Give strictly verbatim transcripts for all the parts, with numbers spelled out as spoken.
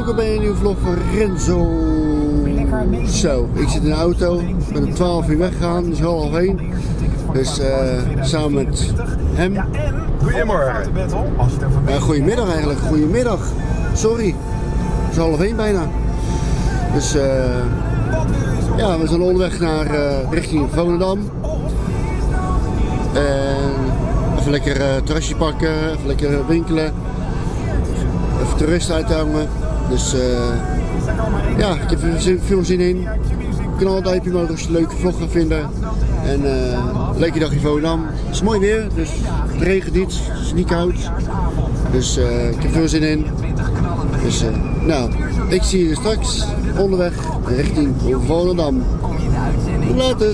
welkom bij een nieuwe vlog van Renzo. Zo, ik zit in de auto, ik ben om twaalf uur weggegaan, dus half één. Dus uh, samen met hem. Goedemorgen. Ja, goedemiddag eigenlijk, goedemiddag. Sorry, het is half één bijna. Dus uh, ja, we zijn onderweg naar uh, richting Volendam. En even lekker uh, terrasje pakken, even lekker winkelen. Even toeristen uithangen. Dus uh, ja, ik heb er veel zin in. Knal duimpje omhoog als je een leuke vlog gaat vinden. En uh, leuke dag in Volendam. Het is mooi weer, dus het regent niet, het is niet koud. Dus uh, ik heb veel zin in. Dus uh, nou, ik zie je straks onderweg richting Volendam. Later.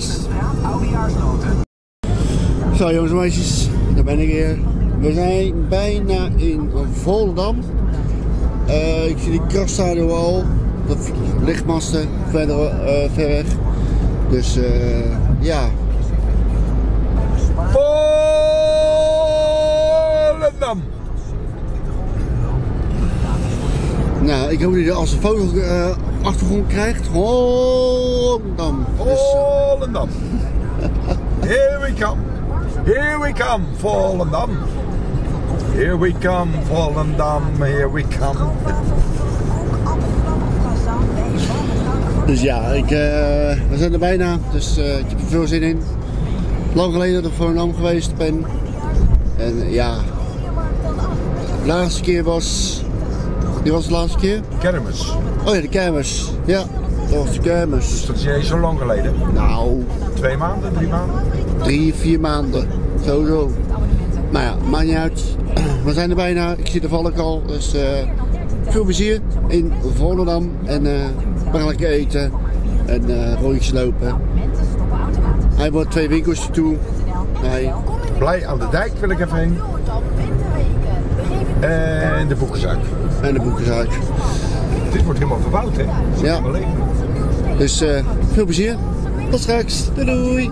Zo jongens en meisjes, daar ben ik weer. We zijn bijna in Volendam. Uh, ik zie die krachtradio al, dat lichtmasten verder uh, ver weg. Dus uh, ja. Volendam. Nou, ik hoop dat je als een foto uh, achtergrond krijgt. Volendam. Volendam. Here we come. Here we come, Volendam. Here we come, Volendam. Here we come. Dus ja, ik, uh, we zijn er bijna. Dus uh, ik heb er veel zin in. Lang geleden dat ik voor Volendam geweest ben. En uh, ja, de laatste keer was... Die was de laatste keer? Kermis. Oh ja, de kermis. Ja, dat was de kermis. Dus dat is niet eens zo lang geleden. Nou... Twee maanden, drie maanden? Drie, vier maanden. Sowieso. Nou ja, maakt niet uit. We zijn er bijna. Ik zie de valk al. Dus uh, veel plezier in Volendam. En uh, we gaan lekker eten. En uh, rondjes lopen. Hij wordt twee winkels toe. Hij... Blij aan de dijk wil ik even heen. En de boekenzaak. En de boekenzaak. Dit wordt helemaal verbouwd, hè? Ja. Dus uh, veel plezier. Tot straks. Doei doei.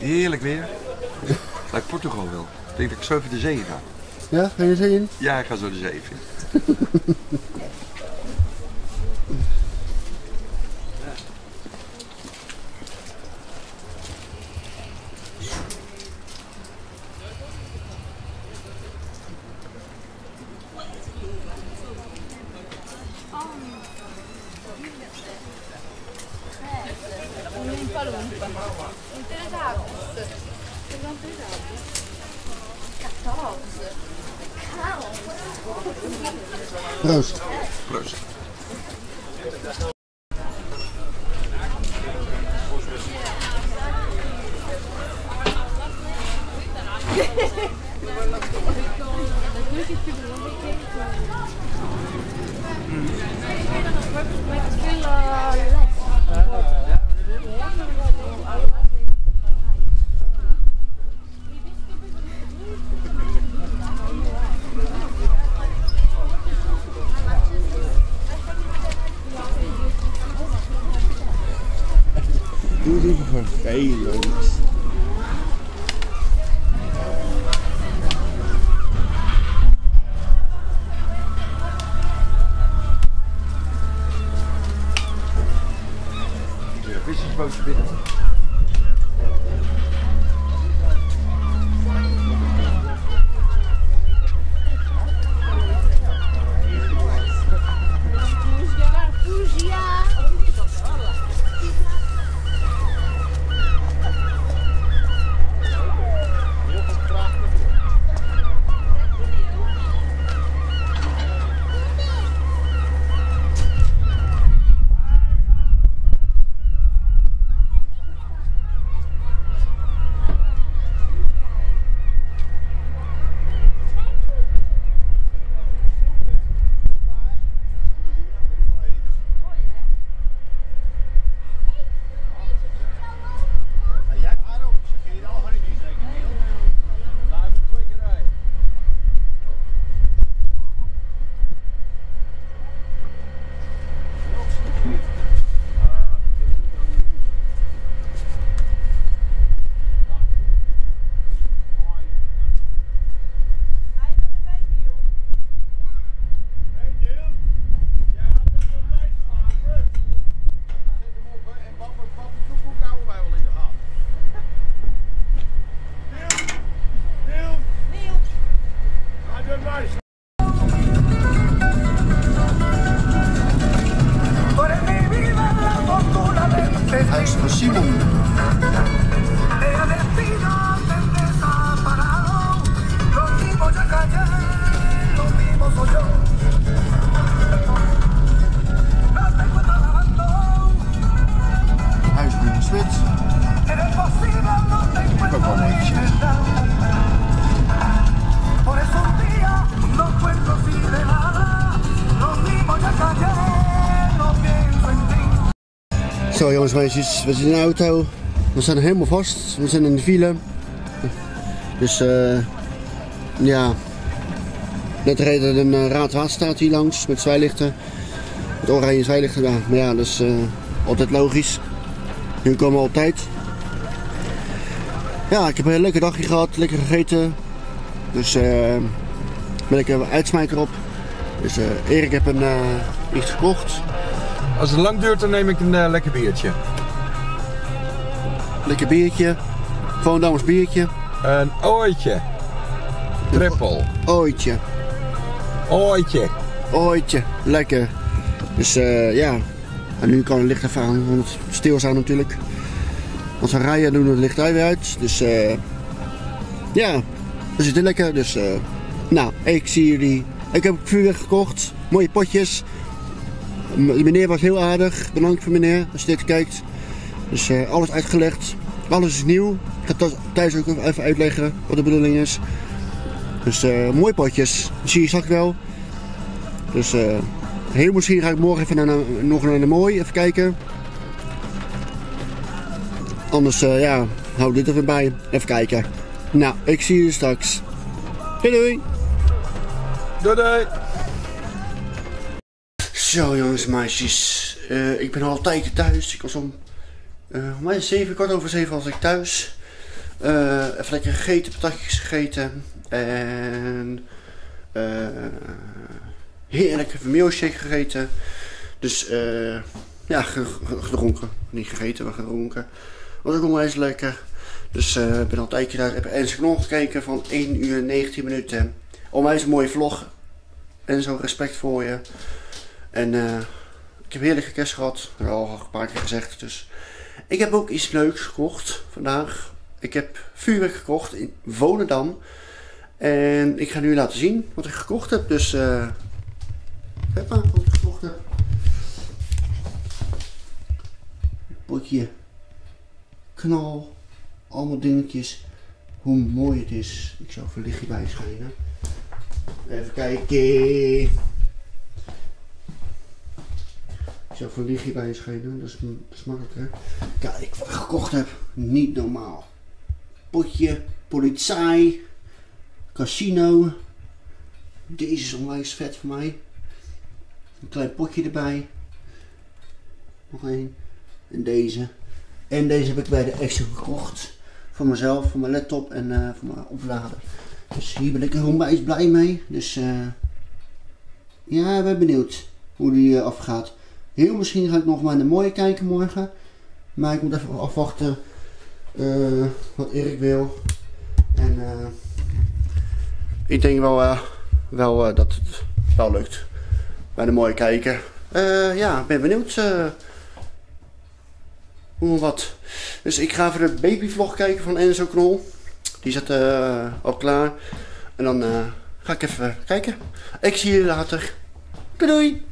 Heerlijk weer. Lijkt Portugal wel. Ik denk dat ik zo even de zee ga. Ja, ga je de zee in? Ja, ik ga zo de zee in. Proost. Proost. Doe het even vervelend. Ja, vissersbootje binnen. Huis van Simon. Huis van Swits. Ik heb ook wel een beetje. Zo jongens en meisjes, we zitten in de auto. We staan helemaal vast. We zijn in de file. Dus uh, ja. Net reden een uh, Raadwaterstaat hier langs met zwaailichten. Met oranje zwaailichten. Ja, maar ja, dat is uh, altijd logisch. Hier komen we op tijd. Ja, ik heb een leuke dagje gehad. Lekker gegeten. Dus uh, ben ik een uitsmijter op. Dus uh, Erik heb een, uh, iets gekocht. Als het lang duurt, dan neem ik een uh, lekker biertje. Lekker biertje. Gewoon dames biertje. Een ooitje. Trippel. Ooitje. Ooitje. Ooitje. Lekker. Dus uh, ja. En nu kan het licht even aan, want het stilstaan natuurlijk. Als we rijden doen we het licht weer uit. Dus uh, ja. We zitten lekker. Dus uh, nou, ik zie jullie. Ik heb vuurwerk gekocht. Mooie potjes. De meneer was heel aardig. Bedankt voor meneer als je dit kijkt. Dus uh, alles uitgelegd. Alles is nieuw. Ik ga het thuis ook even uitleggen wat de bedoeling is. Dus uh, mooie potjes. Dat zie je straks wel. Dus uh, heel misschien ga ik morgen even naar, nog naar de mooi even kijken. Anders uh, ja, hou dit er weer bij. Even kijken. Nou, ik zie je straks. Doei doei. Doei doei. Zo jongens en meisjes, uh, ik ben al een tijdje thuis. Ik was om uh, om zeven, kwart over zeven was ik thuis. Uh, even lekker gegeten, patatjes gegeten. En uh, heerlijk vermeal shake gegeten. Dus uh, ja, gedronken. Niet gegeten, maar gedronken. Was ook onwijs lekker. Dus ik uh, ben al een tijdje daar. Ik heb Enzo Knol gekeken van één uur negentien minuten. Onwijs een mooie vlog. En zo respect voor je. En uh, ik heb heerlijke kerst gehad. Dat heb ik al een paar keer gezegd. Dus ik heb ook iets leuks gekocht vandaag. Ik heb vuurwerk gekocht in Volendam. En ik ga nu laten zien wat ik gekocht heb. Dus uh, kijk maar wat ik gekocht heb. Potje. Knal. Allemaal dingetjes. Hoe mooi het is. Ik zal even een lichtje bij schijnen. Even kijken. Ik zal even een lichtje bij schijnen. Dat is, dat is makkelijker. Kijk wat ik gekocht heb. Niet normaal. Potje. Politie. Casino. Deze is onwijs vet voor mij. Een klein potje erbij. Nog één. En deze. En deze heb ik bij de Extra gekocht. Voor mezelf, voor mijn laptop en uh, voor mijn oplader. Dus hier ben ik er onwijs blij mee. Dus uh, ja, ik ben benieuwd hoe die uh, afgaat. Heel misschien ga ik nog maar naar de mooie kijken morgen. Maar ik moet even afwachten uh, wat Erik wil. En uh, ik denk wel, uh, wel uh, dat het wel lukt. Bij de mooie kijken. Uh, ja, ik ben benieuwd. Uh, hoe wat. Dus ik ga even de babyvlog kijken van Enzo Knol. Die zit uh, al klaar. En dan uh, ga ik even kijken. Ik zie jullie later. Doei doei.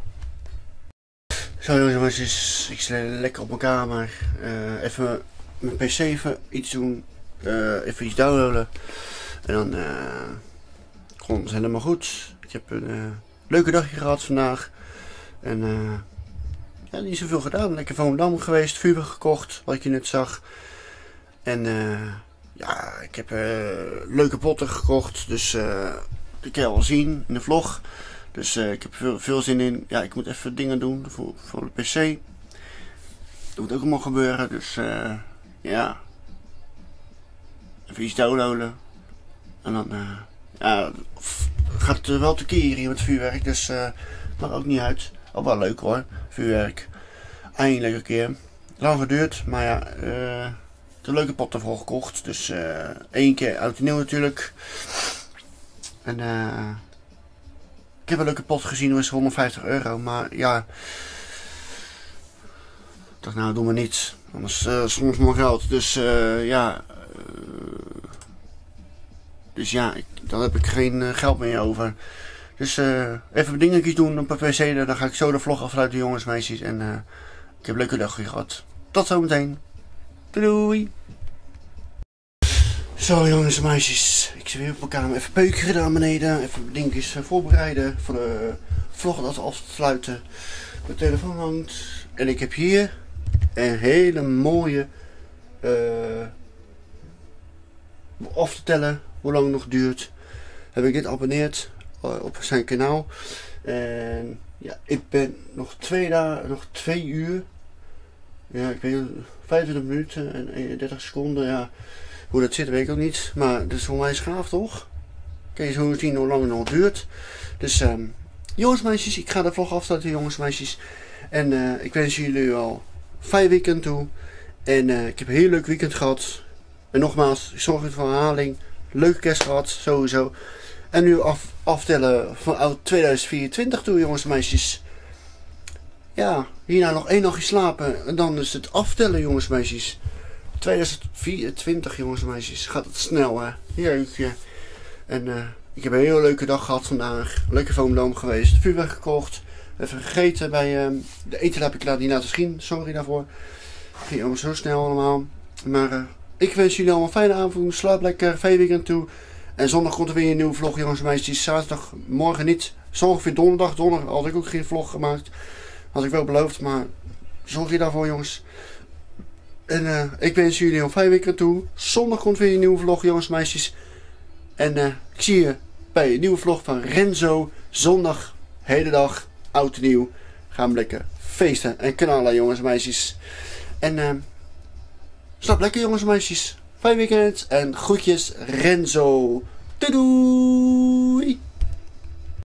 Zo jongens, ik zit lekker op mijn kamer. Uh, even mijn pc even iets doen. Uh, even iets downloaden. En dan uh, komt het helemaal goed. Ik heb een uh, leuke dagje gehad vandaag. En uh, ja, niet zoveel gedaan. Lekker van Volendam geweest. Vuurwerk gekocht, wat je net zag. En uh, ja, ik heb uh, leuke potten gekocht. Dus uh, dat kan je wel zien in de vlog. Dus uh, ik heb veel, veel zin in. Ja, ik moet even dingen doen voor, voor de pc. Dat moet ook allemaal gebeuren. Dus uh, ja. Even iets downloaden. En dan uh, ja, gaat het wel tekeer hier met vuurwerk. Dus uh, maakt ook niet uit. Al wel leuk hoor, vuurwerk. Eindelijk een keer. Lang geduurd, maar ja, uh, de leuke pot ervoor gekocht. Dus uh, één keer oud en nieuw natuurlijk. En uh, ik heb een leuke pot gezien, dat was honderdvijftig euro. Maar ja, ik dacht nou, doe maar niet. Anders uh, soms mijn geld. Dus uh, ja, uh, dus ja, ik, dan heb ik geen uh, geld meer over. Dus uh, even dingetjes doen op mijn pc, dan ga ik zo de vlog afsluiten jongens, meisjes. En uh, ik heb een leuke dag gehad. Tot zometeen. Doei! Zo jongens en meisjes, ik zit weer op mijn kamer. Even peuken gedaan beneden, even dingetjes voorbereiden voor de vlog dat af te sluiten. Mijn telefoon hangt. En ik heb hier een hele mooie, uh, af te tellen hoe lang het nog duurt. Heb ik dit abonneerd op zijn kanaal. En ja, ik ben nog twee dagen, nog twee uur. Ja, ik weet vijfentwintig minuten en eenendertig seconden. Ja, hoe dat zit weet ik ook niet. Maar dat is onwijs gaaf toch? Kun je zo zien hoe lang het nog duurt. Dus um, jongens meisjes, ik ga de vlog afsluiten jongens meisjes. En uh, ik wens jullie al fijn weekend toe. En uh, ik heb een heel leuk weekend gehad. En nogmaals, ik zorg voor herhaling. Leuke kerst gehad, sowieso. En nu af, aftellen van tweeduizend vierentwintig toe jongens en meisjes. Ja, hierna nog één nachtje slapen. En dan is het aftellen jongens en meisjes. tweeduizend vierentwintig jongens en meisjes. Gaat het snel hè. Jeetje. En uh, ik heb een hele leuke dag gehad vandaag. Leuke Volendam geweest. Vuurwerk gekocht. Even gegeten bij uh, de eten heb ik laten niet laten zien. Sorry daarvoor. Ging allemaal zo snel allemaal. Maar uh, ik wens jullie allemaal een fijne avond. Slaap lekker. Fijn weekend toe. En zondag komt er weer een nieuwe vlog jongens en meisjes. Zaterdag morgen niet. Zondag weer donderdag. Donderdag had ik ook geen vlog gemaakt. Had ik wel beloofd. Maar zorg je daarvoor jongens. En uh, ik wens jullie een fijn weekend toe. Zondag komt weer een nieuwe vlog jongens en meisjes. En uh, ik zie je bij een nieuwe vlog van Renzo. Zondag, hele dag, oud en nieuw. Gaan we lekker feesten en knallen jongens en meisjes. En uh, slaap lekker jongens en meisjes. Fijn weekend en groetjes Renzo. Doei doei!